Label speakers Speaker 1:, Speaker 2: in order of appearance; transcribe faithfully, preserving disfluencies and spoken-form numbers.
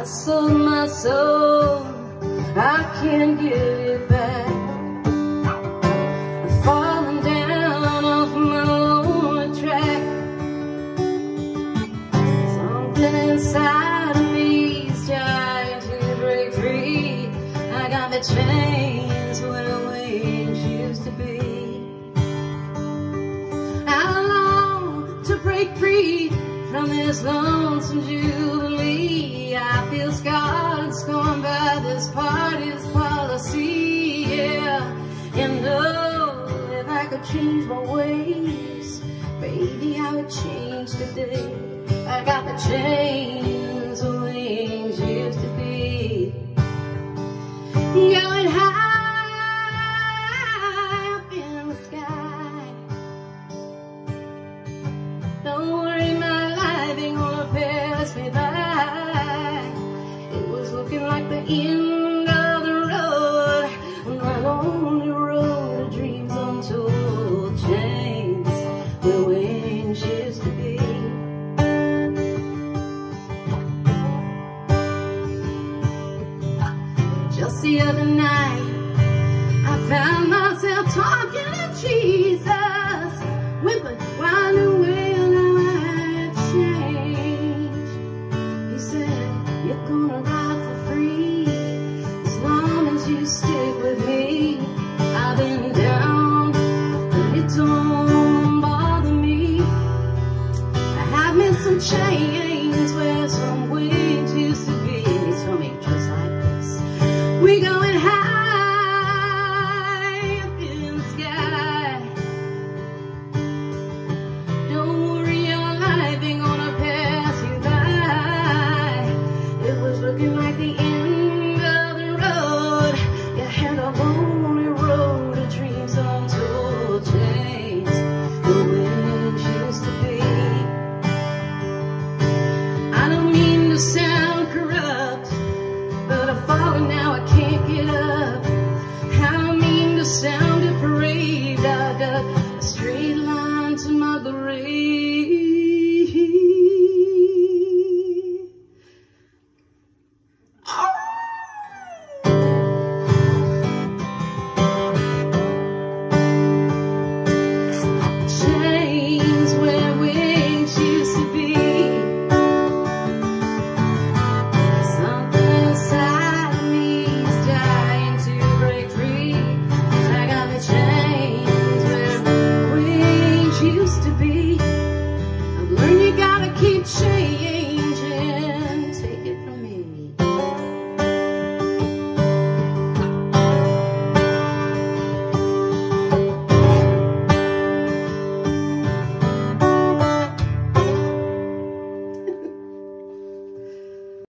Speaker 1: sold my soul, I can't give it back. I've fallen down off my lonely track. Something inside of me's trying to break free. I got the chains where wings used to be. I long to break free from this lonesome jubilee. I feel scarred and scorned by this party's policy, yeah. And know if I could change my ways, baby, I would change today. I got the chains where wings used to be. Going high up in the sky. Don't worry, my life ain't gonna pass me by. It was looking like the end of the road, my lonely road of dreams untold, chains where wings used to be. Just the other night, I found myself talking to Jesus with a winding wheel. Now I had changed. He said, you're gonna ride for free as long as you stick with me. I've been down, but it don't bother me. I have missed some chains where some wings used to be. He told me just like this: we going high up in the sky. Don't worry, your life ain't gonna pass you by. It was looking like the end of the road. You had a lonely road of dreams untold, chains the wings used to be. I don't mean to sound corrupt, but I've fallen, now I can't get up.